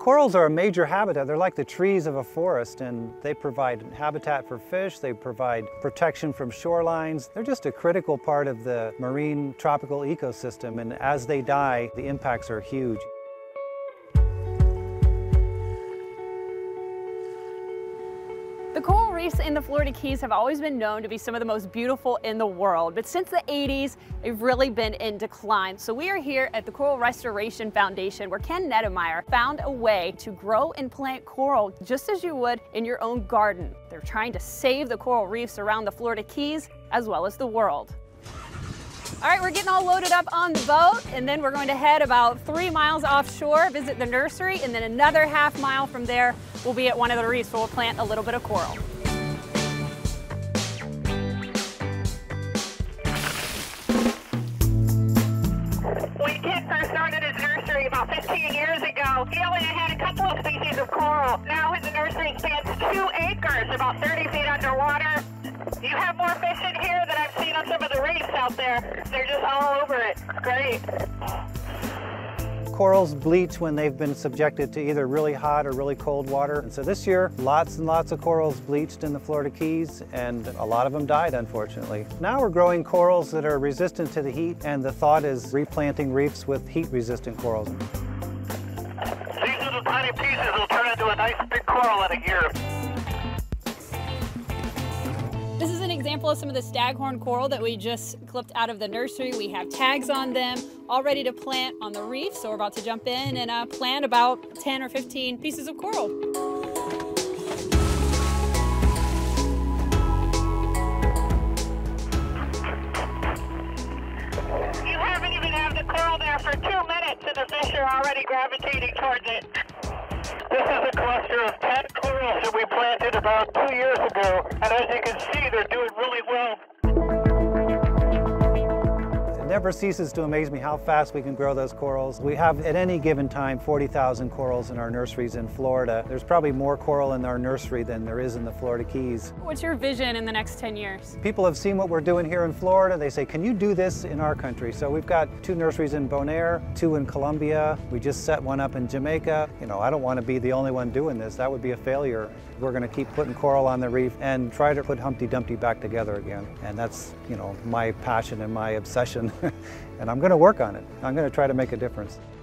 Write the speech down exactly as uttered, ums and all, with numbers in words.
Corals are a major habitat. They're like the trees of a forest, and they provide habitat for fish. They provide protection from shorelines. They're just a critical part of the marine tropical ecosystem, and as they die, the impacts are huge. The coral reefs in the Florida Keys have always been known to be some of the most beautiful in the world, but since the eighties, they've really been in decline. So we are here at the Coral Restoration Foundation, where Ken Nettemeyer found a way to grow and plant coral just as you would in your own garden. They're trying to save the coral reefs around the Florida Keys as well as the world. All right, we're getting all loaded up on the boat, and then we're going to head about three miles offshore, visit the nursery, and then another half mile from there, we'll be at one of the reefs where we'll plant a little bit of coral. When Ken first started his nursery about fifteen years ago, he only had a couple of species of coral. Now his nursery spans two acres, about thirty feet underwater. You have more fish in here than I've seen on some of the reefs out there. They're just all over it. It's great. Corals bleach when they've been subjected to either really hot or really cold water. And so this year, lots and lots of corals bleached in the Florida Keys, and a lot of them died, unfortunately. Now we're growing corals that are resistant to the heat, and the thought is replanting reefs with heat-resistant corals. These little tiny pieces will turn into a nice big coral in a year. This is an example of some of the staghorn coral that we just clipped out of the nursery. We have tags on them, all ready to plant on the reef. So we're about to jump in and uh, plant about ten or fifteen pieces of coral. You haven't even had the coral there for two minutes and the fish are already gravitating towards it. This is a cluster of ten corals that we planted about two years ago, and as you can see, they're doing really well. It never ceases to amaze me how fast we can grow those corals. We have, at any given time, forty thousand corals in our nurseries in Florida. There's probably more coral in our nursery than there is in the Florida Keys. What's your vision in the next ten years? People have seen what we're doing here in Florida. They say, can you do this in our country? So we've got two nurseries in Bonaire, two in Colombia. We just set one up in Jamaica. You know, I don't want to be the only one doing this. That would be a failure. We're going to keep putting coral on the reef and try to put Humpty Dumpty back together again. And that's, you know, my passion and my obsession. And I'm going to work on it. I'm going to try to make a difference.